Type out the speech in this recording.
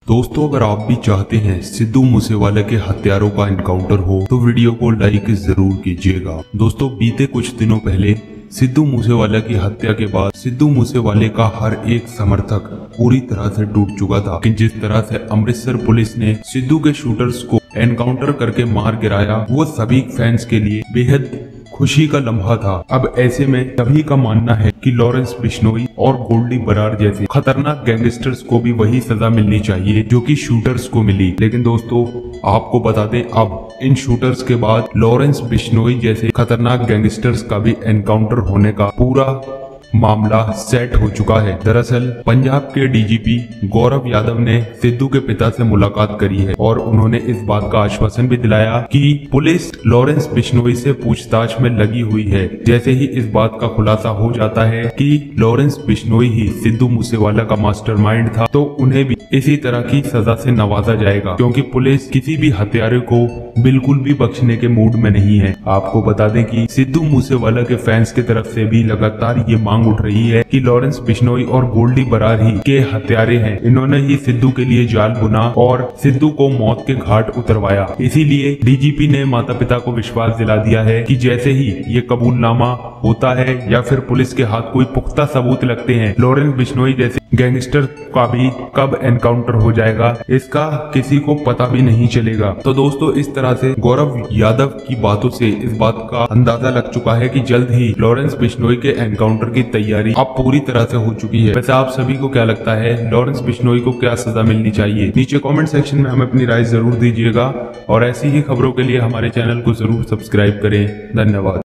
दोस्तों, अगर आप भी चाहते हैं सिद्धू मूसेवाला के हत्यारों का एनकाउंटर हो तो वीडियो को लाइक जरूर कीजिएगा। दोस्तों, बीते कुछ दिनों पहले सिद्धू मूसेवाला की हत्या के बाद सिद्धू मूसेवाले का हर एक समर्थक पूरी तरह से टूट चुका था। लेकिन जिस तरह से अमृतसर पुलिस ने सिद्धू के शूटर्स को एनकाउंटर करके मार गिराया, वो सभी फैंस के लिए बेहद खुशी का लम्हा था। अब ऐसे में सभी का मानना है कि लॉरेंस बिश्नोई और गोल्डी बरार जैसे खतरनाक गैंगस्टर्स को भी वही सजा मिलनी चाहिए जो कि शूटर्स को मिली। लेकिन दोस्तों, आपको बता दें, अब इन शूटर्स के बाद लॉरेंस बिश्नोई जैसे खतरनाक गैंगस्टर्स का भी एनकाउंटर होने का पूरा मामला सेट हो चुका है। दरअसल पंजाब के डीजीपी गौरव यादव ने सिद्धू के पिता से मुलाकात करी है और उन्होंने इस बात का आश्वासन भी दिलाया कि पुलिस लॉरेंस बिश्नोई से पूछताछ में लगी हुई है। जैसे ही इस बात का खुलासा हो जाता है कि लॉरेंस बिश्नोई ही सिद्धू मूसेवाला का मास्टरमाइंड था, तो उन्हें भी इसी तरह की सजा से नवाजा जाएगा, क्योंकि पुलिस किसी भी हत्यारे को बिल्कुल भी बख्शने के मूड में नहीं है। आपको बता दें कि सिद्धू मूसेवाला के फैंस की तरफ से भी लगातार ये मांग उठ रही है कि लॉरेंस बिश्नोई और गोल्डी बरार ही के हत्यारे हैं। इन्होंने ही सिद्धू के लिए जाल बुना और सिद्धू को मौत के घाट उतरवाया। इसीलिए डीजीपी ने माता पिता को विश्वास दिला दिया है कि जैसे ही ये कबूलनामा होता है या फिर पुलिस के हाथ कोई पुख्ता सबूत लगते हैं, लॉरेंस बिश्नोई जैसे गैंगस्टर का भी कब एनकाउंटर हो जाएगा इसका किसी को पता भी नहीं चलेगा। तो दोस्तों, इस तरह से गौरव यादव की बातों से इस बात का अंदाजा लग चुका है कि जल्द ही लॉरेंस बिश्नोई के एनकाउंटर की तैयारी अब पूरी तरह से हो चुकी है। वैसे आप सभी को क्या लगता है, लॉरेंस बिश्नोई को क्या सजा मिलनी चाहिए? नीचे कमेंट सेक्शन में हमें अपनी राय जरूर दीजिएगा और ऐसी ही खबरों के लिए हमारे चैनल को जरूर सब्सक्राइब करें। धन्यवाद।